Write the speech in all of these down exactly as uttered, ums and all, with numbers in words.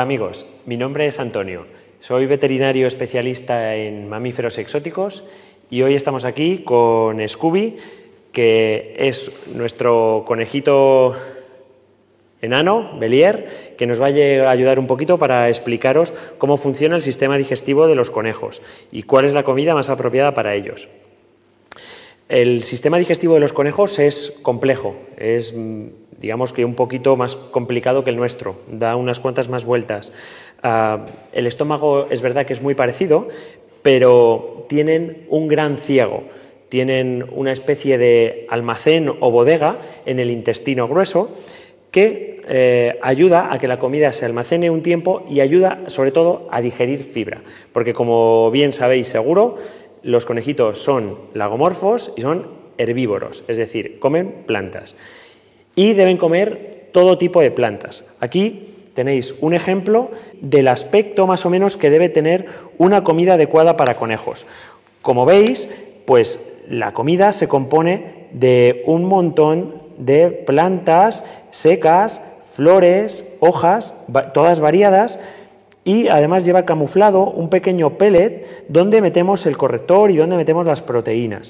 amigos, mi nombre es Antonio, soy veterinario especialista en mamíferos exóticos y hoy estamos aquí con Scooby, que es nuestro conejito enano, Belier, que nos va a ayudar un poquito para explicaros cómo funciona el sistema digestivo de los conejos y cuál es la comida más apropiada para ellos. El sistema digestivo de los conejos es complejo, es digamos que un poquito más complicado que el nuestro, da unas cuantas más vueltas. Uh, el estómago es verdad que es muy parecido, pero tienen un gran ciego, tienen una especie de almacén o bodega en el intestino grueso que eh, ayuda a que la comida se almacene un tiempo y ayuda sobre todo a digerir fibra, porque como bien sabéis seguro, los conejitos son lagomorfos y son herbívoros, es decir, comen plantas. Y deben comer todo tipo de plantas. Aquí tenéis un ejemplo del aspecto más o menos que debe tener una comida adecuada para conejos. Como veis, pues la comida se compone de un montón de plantas secas, flores, hojas, todas variadas, y además lleva camuflado un pequeño pellet donde metemos el corrector y donde metemos las proteínas.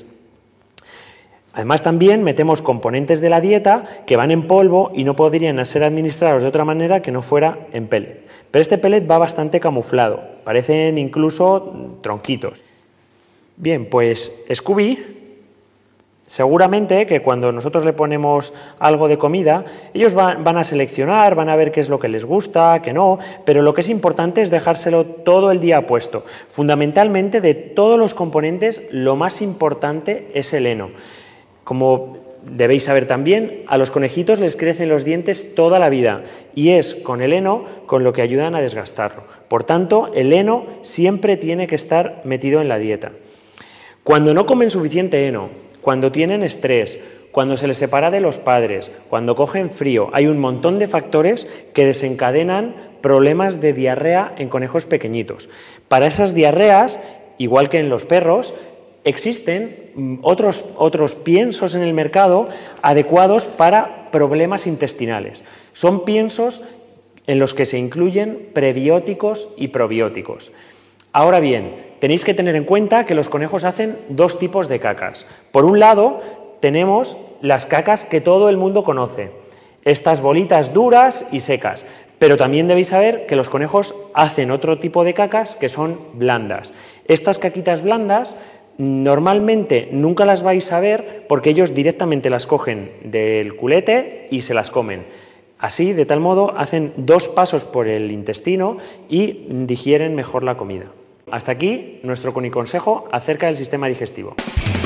Además también metemos componentes de la dieta que van en polvo y no podrían ser administrados de otra manera que no fuera en pellet. Pero este pellet va bastante camuflado, parecen incluso tronquitos. Bien, pues Scooby, seguramente que cuando nosotros le ponemos algo de comida, ellos van, van a seleccionar, van a ver qué es lo que les gusta, qué no, pero lo que es importante es dejárselo todo el día puesto. Fundamentalmente, de todos los componentes, lo más importante es el heno. Como debéis saber también, a los conejitos les crecen los dientes toda la vida y es con el heno con lo que ayudan a desgastarlo. Por tanto, el heno siempre tiene que estar metido en la dieta. Cuando no comen suficiente heno, cuando tienen estrés, cuando se les separa de los padres, cuando cogen frío, hay un montón de factores que desencadenan problemas de diarrea en conejos pequeñitos. Para esas diarreas, igual que en los perros, existen otros, otros piensos en el mercado adecuados para problemas intestinales. Son piensos en los que se incluyen prebióticos y probióticos. Ahora bien, tenéis que tener en cuenta que los conejos hacen dos tipos de cacas. Por un lado, tenemos las cacas que todo el mundo conoce, estas bolitas duras y secas, pero también debéis saber que los conejos hacen otro tipo de cacas que son blandas. Estas caquitas blandas normalmente nunca las vais a ver porque ellos directamente las cogen del culete y se las comen. Así, de tal modo, hacen dos pasos por el intestino y digieren mejor la comida. Hasta aquí nuestro consejo acerca del sistema digestivo.